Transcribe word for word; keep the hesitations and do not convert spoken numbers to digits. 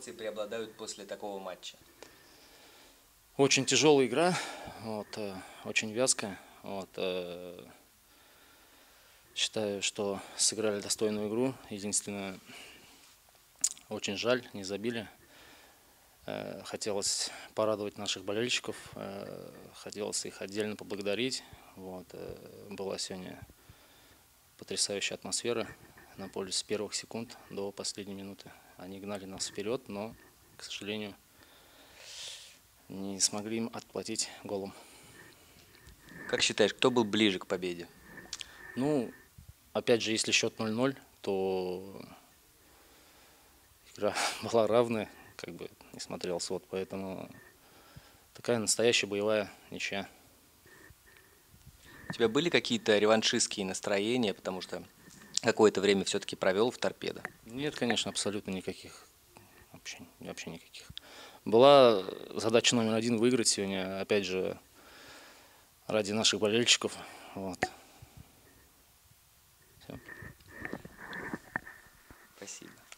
эмоции преобладают после такого матча? Очень тяжелая игра, вот, э, очень вязкая. Вот, э, считаю, что сыграли достойную игру. Единственное, очень жаль, не забили. Э, хотелось порадовать наших болельщиков, э, хотелось их отдельно поблагодарить. Вот, э, была сегодня потрясающая атмосфера на поле с первых секунд до последней минуты. Они гнали нас вперед, но, к сожалению, не смогли им отплатить голом. Как считаешь, кто был ближе к победе? Ну, опять же, если счет ноль ноль, то игра была равная, как бы не смотрел свод, поэтому такая настоящая боевая ничья. У тебя были какие-то реваншистские настроения, потому что какое-то время все-таки провел в «Торпедо»? Нет, конечно, абсолютно никаких, вообще, вообще никаких. Была задача номер один выиграть сегодня, опять же, ради наших болельщиков. Вот. Всё. Спасибо.